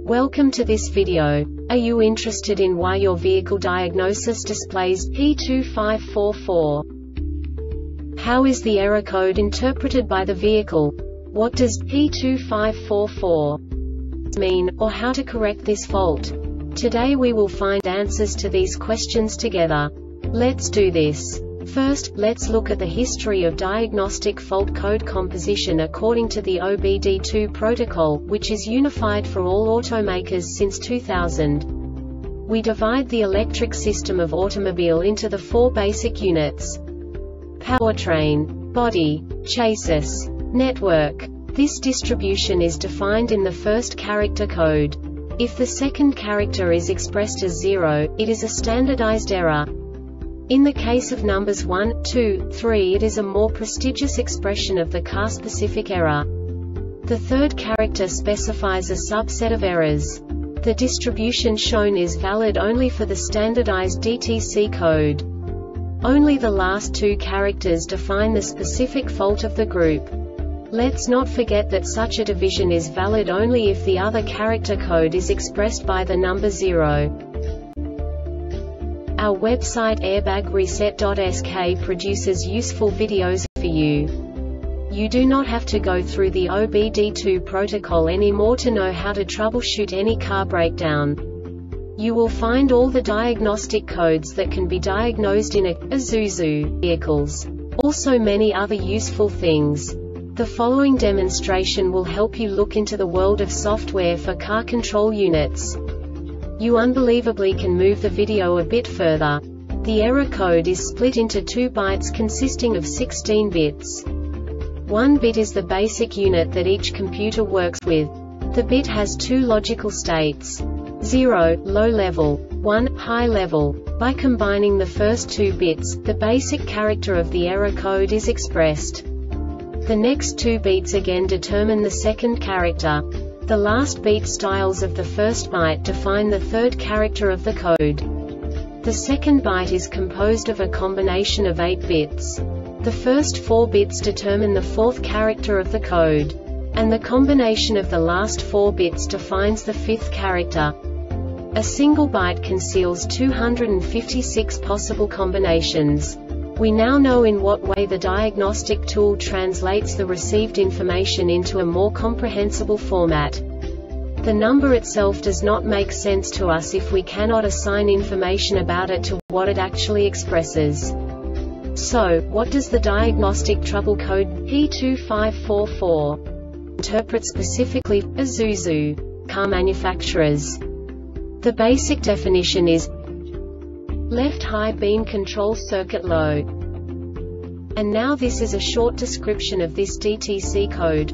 Welcome to this video. Are you interested in why your vehicle diagnosis displays P2544? How is the error code interpreted by the vehicle? What does P2544 mean, or how to correct this fault? Today we will find answers to these questions together. Let's do this. First, let's look at the history of diagnostic fault code composition according to the OBD2 protocol, which is unified for all automakers since 2000. We divide the electric system of automobile into the four basic units: powertrain, body, chassis, network. This distribution is defined in the first character code. If the second character is expressed as 0, it is a standardized error. In the case of numbers 1, 2, 3, it is a more prestigious expression of the car-specific error. The third character specifies a subset of errors. The distribution shown is valid only for the standardized DTC code. Only the last two characters define the specific fault of the group. Let's not forget that such a division is valid only if the other character code is expressed by the number 0. Our website airbagreset.sk produces useful videos for you. You do not have to go through the OBD2 protocol anymore to know how to troubleshoot any car breakdown. You will find all the diagnostic codes that can be diagnosed in Isuzu vehicles. Also many other useful things. The following demonstration will help you look into the world of software for car control units. You unbelievably can move the video a bit further. The error code is split into 2 bytes consisting of 16 bits. 1 bit is the basic unit that each computer works with. The bit has 2 logical states: 0, low level, 1, high level. By combining the first 2 bits, the basic character of the error code is expressed. The next 2 beats again determine the second character. The last beat styles of the first byte define the third character of the code. The second byte is composed of a combination of 8 bits. The first 4 bits determine the fourth character of the code. And the combination of the last 4 bits defines the fifth character. A single byte conceals 256 possible combinations. We now know in what way the diagnostic tool translates the received information into a more comprehensible format. The number itself does not make sense to us if we cannot assign information about it to what it actually expresses. So, what does the diagnostic trouble code P2544 interpret specifically for Isuzu car manufacturers? The basic definition is left high beam control circuit low. And now this is a short description of this DTC code.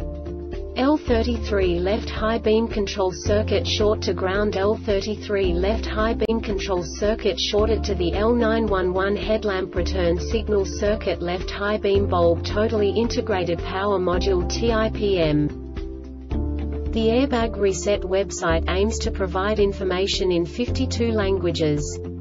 L33 left high beam control circuit short to ground. L33 left high beam control circuit shorted to the L911 headlamp return signal circuit. Left high beam bulb totally integrated power module TIPM. The Airbag Reset website aims to provide information in 52 languages.